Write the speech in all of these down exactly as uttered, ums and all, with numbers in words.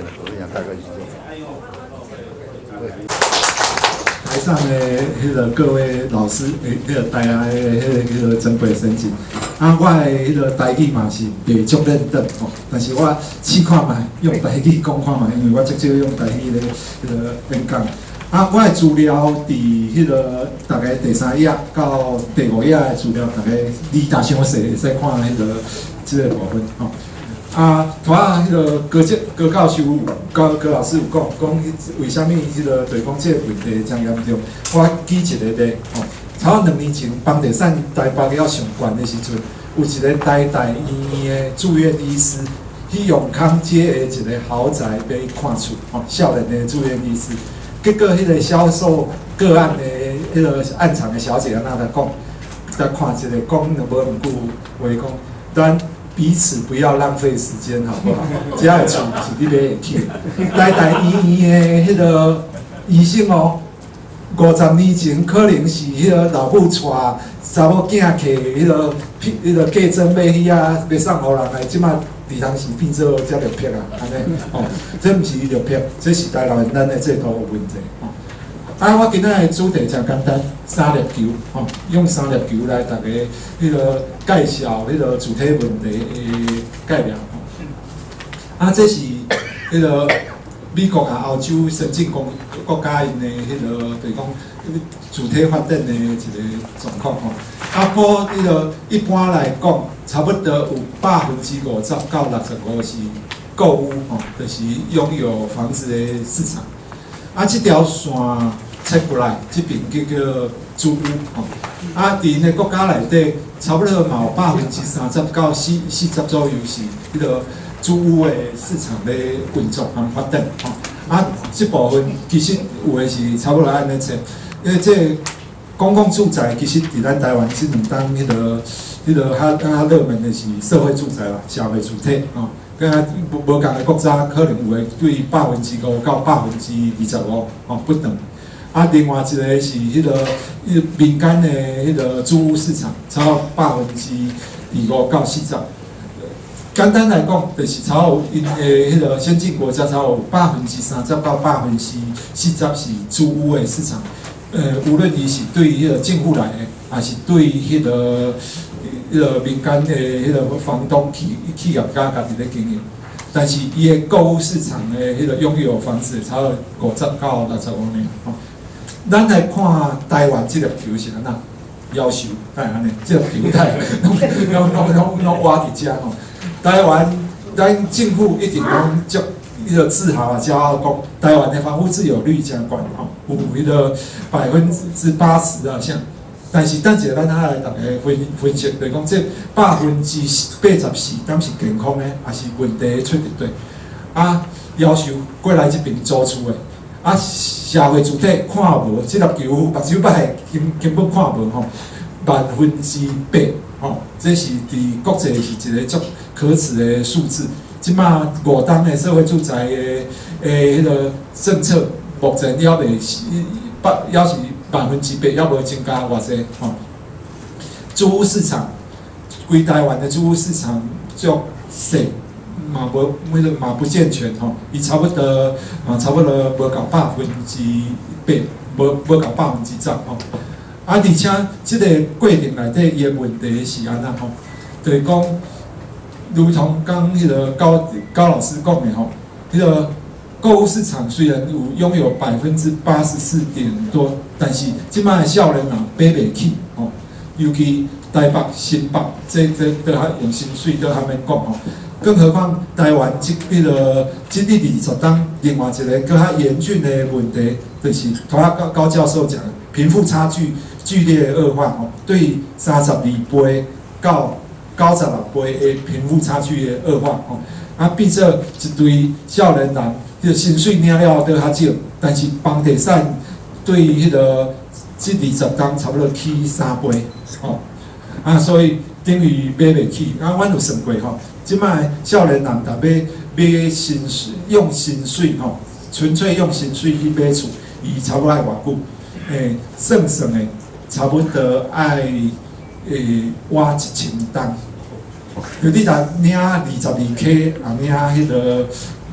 我跟你讲，大概是这样。 台上的迄个各位老师，诶，迄个大家的迄个迄个珍贵神情。啊，我的迄个台语嘛是袂足认得吼，但是我试看卖用台语讲看卖，因为我直接用台语咧迄个演讲。啊，我的资料伫迄个大概第三页到第五页的资料，大概你大详细会使看迄个即个部分吼。啊，拄仔迄个高教高教授高高老师有讲，讲为虾米迄个对讲即个问题真严重？我举一个例吼，差不多两年前房地产台北要上悬的时阵，有一个台大医院的住院医师去永康街的一个豪宅要看厝，吼，少年的住院医师。结果迄个销售个案的迄个案场的小姐安那来讲，来看一个讲了无两句话讲，咱彼此不要浪费时间，好不好？只要厝是你买会起。台大医院的迄个医生哦，五十年前可能是迄个老母带查某囝摕迄个迄个计针买去啊，要送互人来，即马。伫当时变做遮绿票啊，安尼哦，这毋是绿票，这是台湾咱的制度有问题哦。啊，我今仔的主题真简单，三粒球哦，用三粒球来大家迄个介绍迄个主体问题的概念哦。啊，这是迄个美国啊、欧洲先进国国家因的迄个，就是讲主体发展的一个状况吼。啊，不过迄个一般来讲，差不多有百分之五十到六十五是购物吼，就是拥有房子的市场。啊，这条线切过来，这边叫做租屋吼。啊，伫呢国家内底，差不多嘛有百分之三十到四四十左右是迄个租屋的市场的运作和发展吼。啊，这部分其实有的是差不多安尼切，因为这公共住宅其实伫咱台湾这两当迄个。迄个较较热门的是社会住宅啦，社会主体哦。跟啊无无共的国家，可能有诶对百分之五到百分之二十五哦不等。啊，另外一个是迄个迄民间的迄个租屋市场，超百分之二五到四十。简单来讲，就是超因诶迄个先进国家超有百分之三十到百分之四十是租屋的市场。呃，无论伊是对迄个政府来的，还是对迄个。迄个民间的迄个房东企企业家家己咧经营，但是伊的购物市场的迄个拥有房子差不多五十到六十五年吼。咱来看台湾这个球是安怎夭寿，哎安尼，这个球台拢拢拢拢拢挖伫遮吼。台湾咱政府一直讲足迄个自豪啊，骄傲讲台湾的房屋自有率真高吼，有迄个百分之八十啊像。但是，等一下咱下来大家分分析，就是讲这百分之八十四，敢是健康的，还是问题出伫对？啊，要求过来这边租厝的，啊，社会主体看无，这粒球目睭歹根根本看无吼，万分之八吼，这是伫国际是一个足可耻的数字。即马五当的社会住宅的诶迄个政策，目前还未是百，还是。百分之八要无增加偌济吼？租屋市场，规台湾的租屋市场足细，嘛无迄个嘛不健全吼。伊差不多啊，差不多无到百分之八，无无到百分之十吼。啊，而且即个过程内底伊的问题是安怎吼？就是讲，如同刚迄个高高老师讲的吼，迄个。购物市场虽然有拥有百分之八十四点多，但是即摆的少年人买袂起哦，尤其台北、新北，这这都还用薪水都还免讲哦，更何况台湾即迄个即第二十当另外一个更较严峻的问题，就是头下高高教授讲，贫富差距剧烈恶化哦，对三十二倍到九十六倍的贫富差距的恶化哦，啊变做一堆少年人。迄个薪水领了都较少，但是房地产对迄个这二十档差不多起三倍，吼、哦，啊，所以等于买袂起。啊，阮有算过吼，即摆少年人若要买薪水，用薪水吼，纯粹用薪水去买厝，伊差不多爱偌久？诶，算算诶，差不多爱诶挖一千档。就你若领二十二 K， 啊领迄个。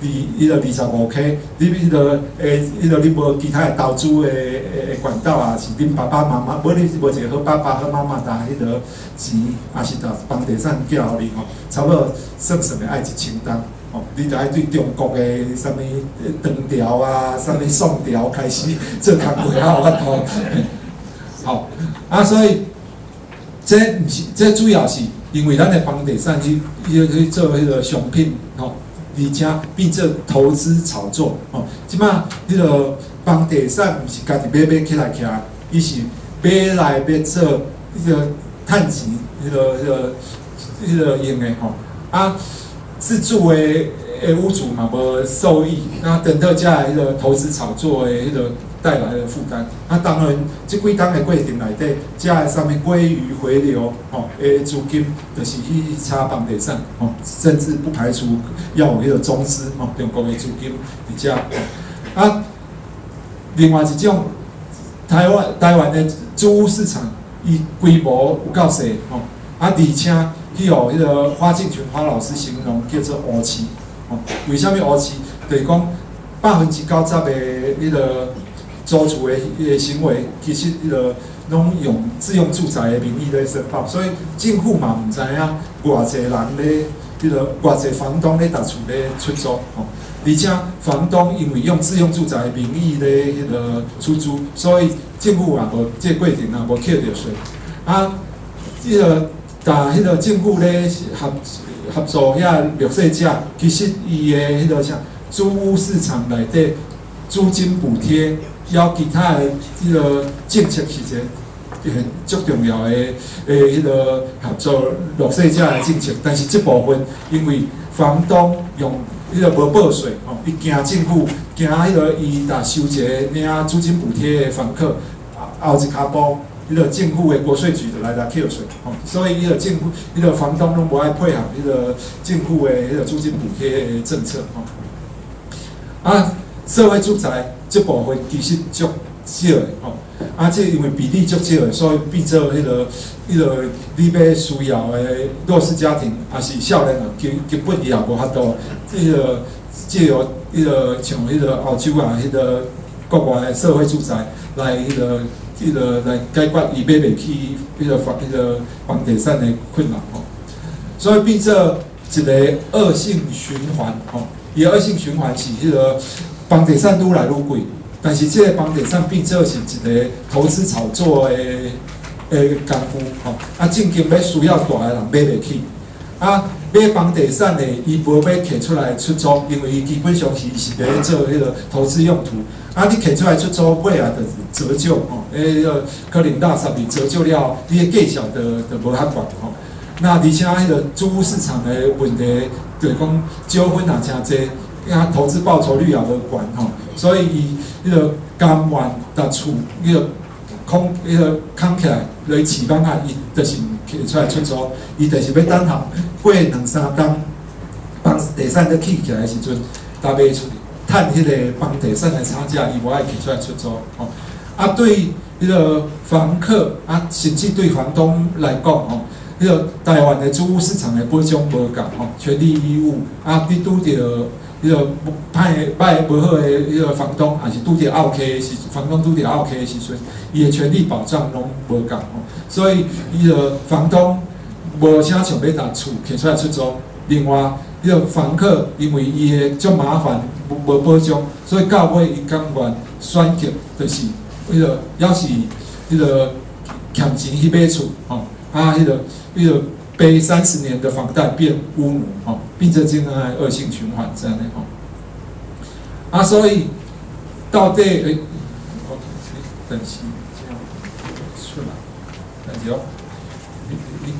二迄个二十五 K， 你迄个诶，迄个你无其他的投资的诶管道啊，是恁爸爸妈妈，无你无一个好爸爸好妈妈打迄个钱，也是打房地产寄互你吼，差不多算算的爱一千单。哦，你就爱对中国的什么长条啊、什么宋条开始做工课较有法度。好，啊，所以这毋是，这主要是因为咱的房地产去去去做迄个商品，吼，而且变做投资炒作，吼，即马迄个房地产毋是家己买买起来起来，伊是买来要做迄个趁钱，迄个迄个迄个用的吼，啊。自住的诶屋主嘛无受益，那等到遮来迄个投资炒作的迄个带来的负担，那当然即几档的过程内底，遮的上面鲑鱼回流吼，诶资金就是去炒房地产吼，甚至不排除要有迄个中资吼，中国的资金伫遮。啊，另外一种台湾台湾的租屋市场，伊规模有够细吼，啊而且。去互迄个花敬群花老师形容叫做乌市，哦，为虾米乌市？就是讲百分之九十的迄个租厝的迄个行为，其实迄个拢用自用住宅的名义来申报，所以政府嘛毋知影偌济人咧，迄个偌济房东咧搭厝咧出租，哦，而且房东因为用自用住宅的名义咧迄个出租，所以政府也无这过程也无扣着税，啊，即个。但迄个政府咧合合作遐弱势者，其实伊的迄个啥租屋市场内底租金补贴，要其他的迄个政策是一个很足重要的诶迄个合作弱势者的政策。但是这部分因为房东用迄个无报税吼，伊惊政府惊迄个伊若收一个领租金补贴的房客，后一骹步。迄个政府的国税局就来来扣税，吼，所以迄个政府、迄个房东拢无爱配合迄个政府的迄个租金补贴的政策，吼。啊，社会住宅这部分其实足少的，吼。啊，这因为比例足少的，所以变做迄个、迄个你要需要的弱势家庭，也是少年人，根根本伊也无法度，迄个借由迄个像迄个澳洲啊，迄个国外的社会住宅来迄个。迄个来解决伊买袂起迄个房迄个房地产的困扰吼，所以变做一个恶性循环吼。伊恶性循环是迄个房地产愈来愈贵，但是这个房地产变做是一个投资炒作的诶工夫吼。啊，正经要需要大的人买袂起，啊买房地产的伊无要摕出来出租，因为伊基本上是是咧做迄个投资用途。啊，你摕出来出租，尾啊，就折旧吼，诶，个可能大十年折旧了，你的计小的就无遐悬吼。那而且迄个租屋市场的问题，就是讲纠纷也诚济，啊，投资报酬率也无悬吼，所以伊迄个甘愿搭厝，迄个空迄个空起来来市场啊，伊就是摕出来出租，伊就是要等候过两三冬，房地产咧起起来的时阵，搭卖出去。趁迄个房地产的差价，伊无爱摕出来出租，吼。啊，对迄个房客啊，甚至对房东来讲，吼，迄个台湾的租屋市场的保障无共，吼，权利义务啊，你拄着迄个歹歹无好的迄个房东，还是拄着拗客的时，房东拄着拗客的时阵，伊的权利保障拢无共，吼。所以，伊个房东无啥想要搭厝摕出来出租，另外。迄个房客因为伊的足麻烦，无无保障，所以到尾伊甘愿选择就是迄个，要是迄个欠钱去买厝，吼，啊，迄个迄个背三十年的房贷变乌奴，吼，变成这样的恶性循环这样的吼。啊，所以到底诶，我等时这样出来，等下哦，你你。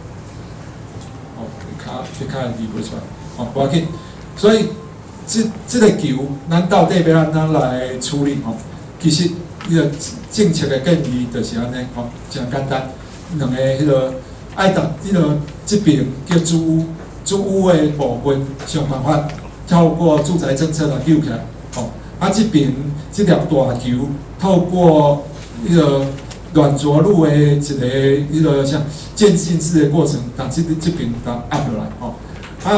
卡去卡移不出来，哦，无要紧。所以，这这个球，咱到底要安怎来处理？吼，其实迄个政策的建议就是安尼，吼，真简单。两个迄个爱达迄个这边叫租屋，租屋的部分想办法透过住宅政策来救起来，吼。啊，这边这粒大球透过迄个。软着陆的一个迄个像渐进式的过程，把这个这边把压落来吼。啊，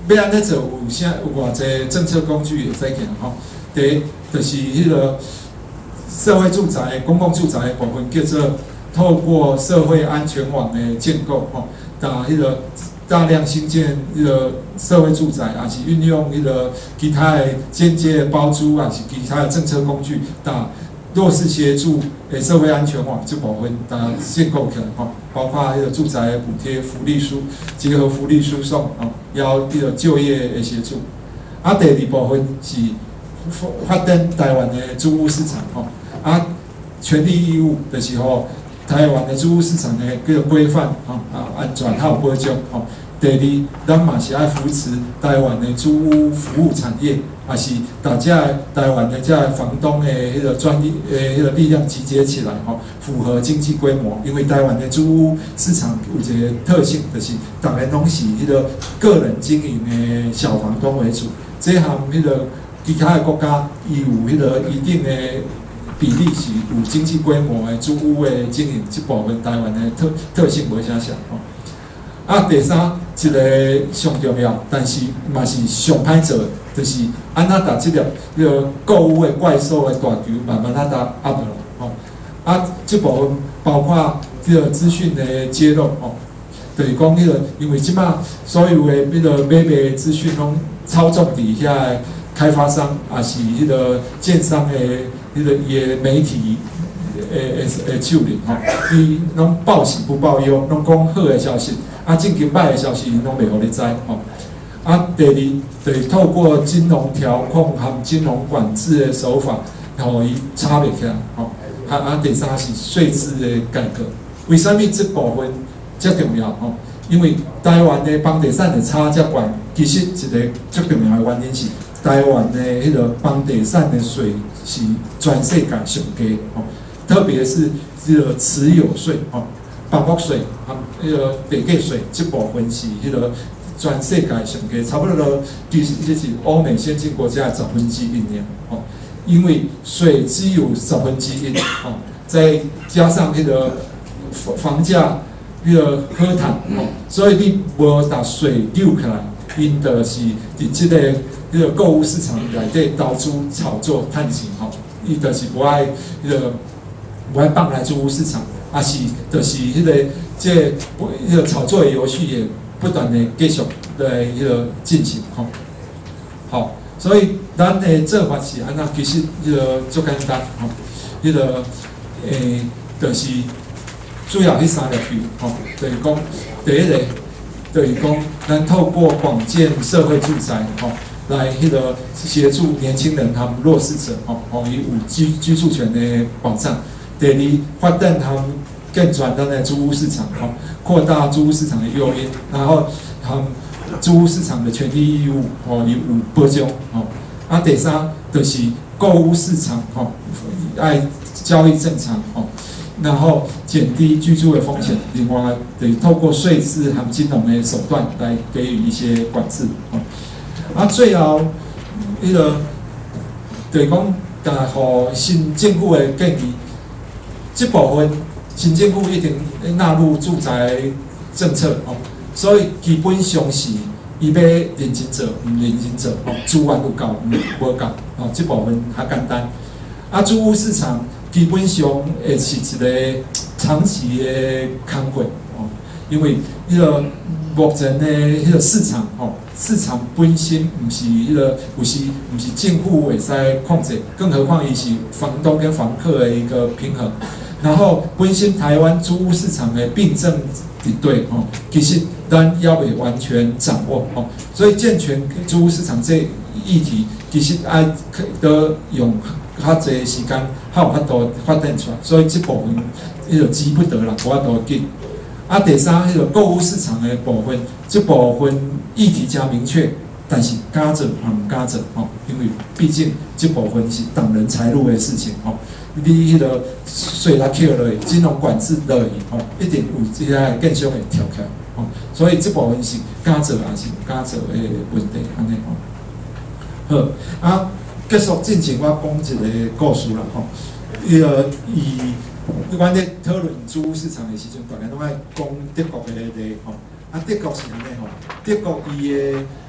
要安尼做有啥有偌济政策工具会使行吼？第一就是迄个社会住宅、公共住宅的部分，叫做透过社会安全网的建构吼，打迄个大量新建迄个社会住宅，也是运用迄个其他的间接的包租，也是其他的政策工具，打弱势协助诶社会安全网这部分，打建构起来吼，包括迄个住宅的补贴、福利输结合福利输送吼，要迄个就业的协助。啊，第二部分是发展台湾的租屋市场吼，啊，权利义务就是吼。台湾的租屋市场的这个规范啊啊安全还有保障吼。第二，咱嘛是爱扶持台湾的租屋服务产业，也是大家台湾的这房东的迄个专利诶迄个力量集结起来吼，符合经济规模。因为台湾的租屋市场有一个特性，就是大家拢是迄个个人经营的小房东为主，这项迄个其他的国家伊有迄个一定的。比例是有经济规模的租屋的经营，这部分台湾的特特性无啥像吼。啊，第三一个上重要，但是嘛是上歹做，就是安怎把这个这个购物的怪兽的大球慢慢啊打压落吼。啊，这部分包括这个资讯的揭露吼，就是讲迄个，因为即马所有的迄个买卖资讯拢操纵伫遐开发商，也是迄个建商的。迄个伊个媒体诶诶诶手里吼，伊拢报喜不报忧，拢讲好的消息，啊，正经歹的消息拢袂互你知吼。啊，第二就是透过金融调控和金融管制的手法，互伊差别起来吼。啊啊，第三是税制的改革。为什么这部分遮重要吼？因为台湾的房地产的差遮悬，其实一个最重要的原因是。台湾的迄个房地产的税是全世界上低吼，特别是这个持有税吼、房屋税和迄个地价税这部分是迄个全世界上低，差不多其实是欧美先进国家的十分之一呢吼，因为税只有十分之一吼，再加上迄个房价迄个好谈吼，所以你无把税溜起来，因就是伫即个。迄个购物市场内底投资炒作趁钱吼，伊就是无爱迄个无爱放来租屋市场，啊是就是迄个即个迄个炒作的游戏也不断的继续来迄个进行吼。好，所以咱的做法是安那，其实迄个足简单吼，迄个诶就是主要迄三个句吼，就是讲第一个就是讲咱透过广建社会住宅吼。来，迄个协助年轻人他们弱势者，吼，吼，以有居居住权的保障。第二，发展他们更转咱的租屋市场，吼，扩大租屋市场的诱因，然后他们租屋市场的权利义务，吼，有有保障，吼。啊，第三就是购屋市场，吼，爱交易正常，吼，然后减低居住的风险。另外，得透过税制和金融的手段来给予一些管制，吼。啊，最后，迄、那个就是讲，甲互新政府的建议，这部分新政府一定纳入住宅政策哦，所以基本上是伊要认真做，唔认真做哦，资源有够，唔无够哦，这部分较简单。啊，租屋市场基本上会是一个长期的工作哦，因为迄、那个目前的迄个市场哦。市场本身不是迄、那个，有时不是政府会使控制，更何况伊是房东跟房客的一个平衡。然后本身台湾租屋市场的病症伫对吼，其实咱也未完全掌握吼，所以健全租屋市场这议题，其实爱得用较侪时间，较有法度发展出来。所以这部分迄个急不得啦，无法度紧。啊，第三，迄个购物市场的部分，这部分议题加明确，但是敢做也唔敢做吼，因为毕竟这部分是挡人财路的事情吼。你迄个税来扣落去，金融管制落去吼，一定有即个更凶的跳起来吼。所以这部分是敢做还是唔敢做的问题安尼吼。好，啊，结束进前我讲一个故事啦吼，迄个以。阮咧讨论租屋市场的时阵，大家拢爱讲德国的例吼。啊，德国是安尼吼，德国伊的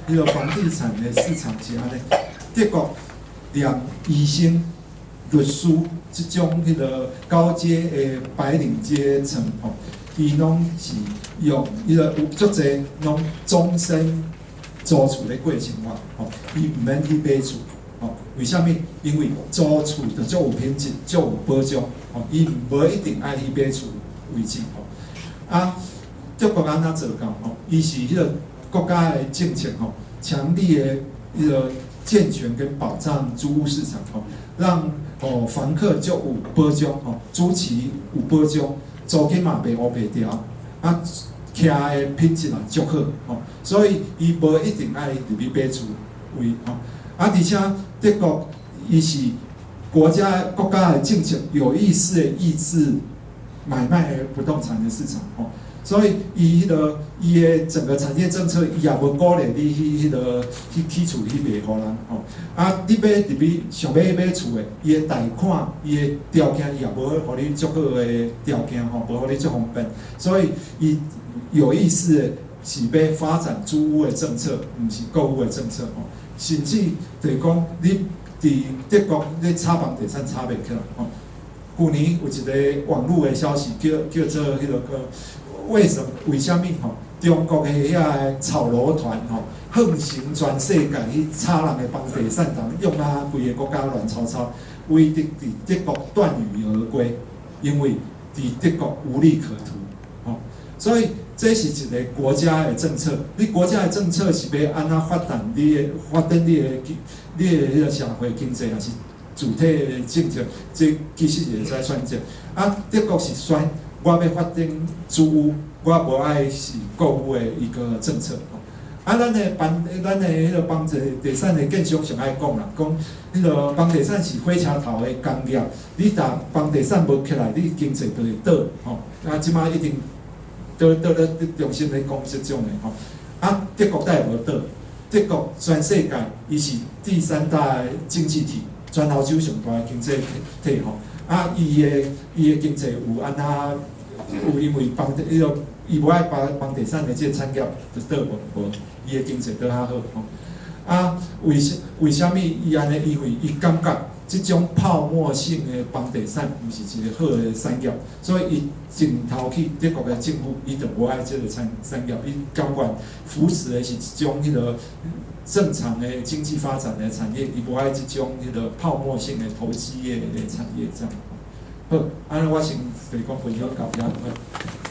迄个房地产的市场是安尼，德国连医生、律师这种迄个高阶的白领阶层吼，伊拢是用迄个有足侪拢终身租厝咧过生活吼，伊毋免去买厝。 哦，为什么？因为租厝就足有品质，足有保障。哦，伊无一定爱去买厝为主。哦，啊，德国安怎做到？哦，伊是迄个国家的政策，吼，强力的迄个健全跟保障租屋市场，吼，让哦房客足有保障，吼，租期有保障，租金嘛袂乌袂掉，啊，徛的品质嘛足好，吼，所以伊无一定爱入去买厝为，吼。 啊，而且德国伊是国家国家的政策有意识的抑制买卖的不动产的市场哦，所以伊迄个伊的整个产业政策，伊也无鼓励你去迄个去起厝去卖互人哦。啊，你买入去想要买厝的，伊的贷款、伊的条件，伊也无互你足好的条件吼，无互你足方便，所以伊有意识的是要发展租屋的政策，毋是购屋的政策哦。 甚至就是讲，你伫德国咧炒房地产炒袂起来吼。去年有一个网络的消息，叫叫做迄个个，为什么为什么吼？中国的遐个炒楼团吼，横行全世界去炒人的房地产，人用啊规个国家乱炒炒，唯独伫德国断羽而归，因为伫德国无利可图吼，所以。 这是一个国家的政策，你国家的政策是要安怎发展你的发展你的你的迄个社会经济，还是主体的政策？这其实是会使选择。啊，德国是选我要发展租屋，我无爱是购物的一个政策。啊，咱的房咱的迄个房地产的建商上爱讲啦，讲迄个房地产是火车头的工业，你若房地产无起来，你经济就会倒。吼，啊，即马一定。 都都咧重新咧讲即种诶吼，啊，德国才会无倒，德国全世界伊是第三大经济体，全欧洲上大诶经济体吼，啊，伊诶伊诶经济有安那有因为房地迄个伊无爱把房地产诶即个产业就倒无无，伊诶经济倒较好吼，啊，为什为虾米伊安尼？因为伊感觉。 这种泡沫性的房地产，毋是一个好的产业，所以伊镜头去德国的政府，伊就无爱这个产产业，伊甘愿扶持的是一种迄个正常的经济发展的产业，伊无爱这种迄个泡沫性的投机的产业这样。好，安尼我先就是讲分享到这。